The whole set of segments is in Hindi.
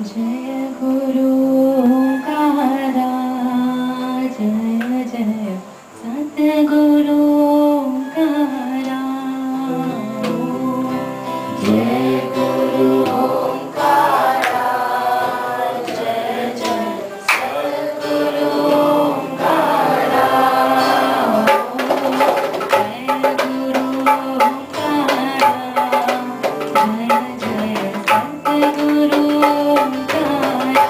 जय गुरु ओंकारा, जय जय सतगुरु ओंकारा। जय गुरु ओंकारा, जय जय सतगुरु ओंकारा। जय गुरु ओंकारा, जय जय सतगुरु ओंकारा।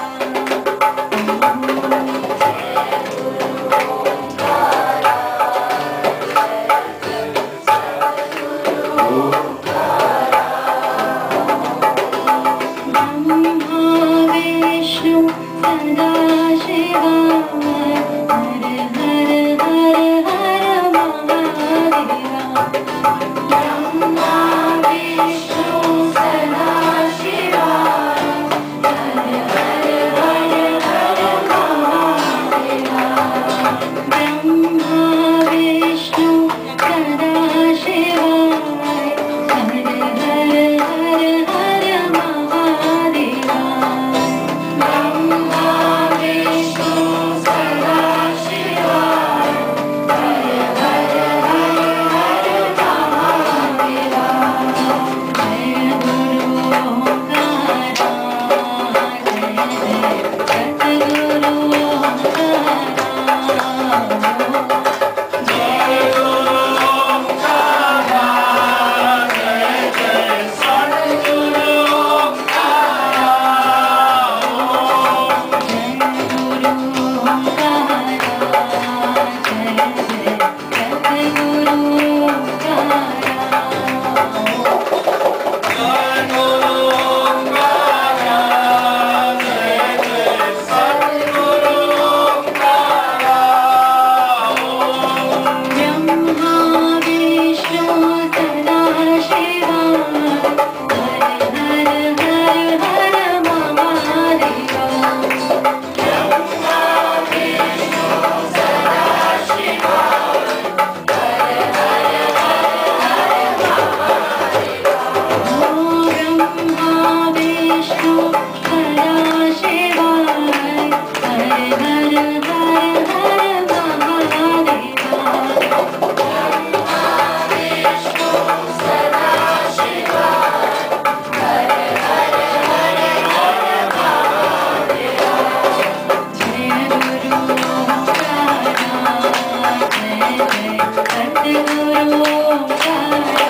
ब्रह्मा विष्णु सदा शिवा, हर हर हर हर महादेवा। ब्रह्मा विष्णु सदा शिवा, हर हर हर हर महादेवा। ब्रह्मा विष्णु सदा शिवा, हर हर हर हर महादेवा। ब्रह्मा विष्णु सदा शिवा, हर हर हर हर महादेवा। जय गुरु ओंकारा, जय जय सतगुरु ओंकारा। जय गुरु ओंकारा, जय जय सतगुरु ओंकारा। जय गुरु ओंकारा, जय जय सतगुरु ओंकारा। ब्रह्मा विष्णु सदा शिवा, हर हर हर हर महादेवा। ब्रह्मा विष्णु सदा शिवा, हर हर हर हर महादेवा। ब्रह्मा विष्णु सदा शिवा, हर हर हर हर महादेवा। जय गुरु ओंकारा, जय जय सतगुरु ओंकारा।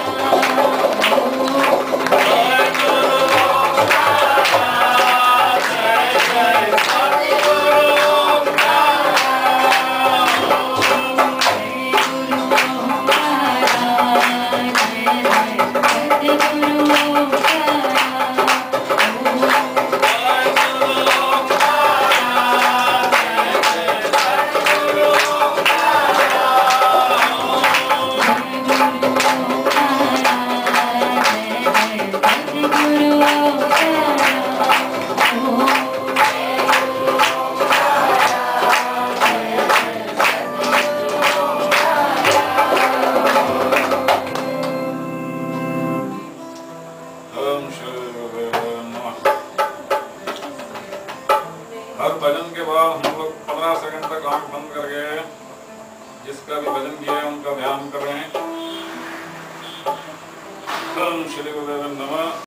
हर भजन के बाद हम लोग 15 सेकंड तक आंख बंद करके जिसका भी भजन किया है उनका ध्यान कर रहे हैं। ओम श्री गुरुदेव नमः।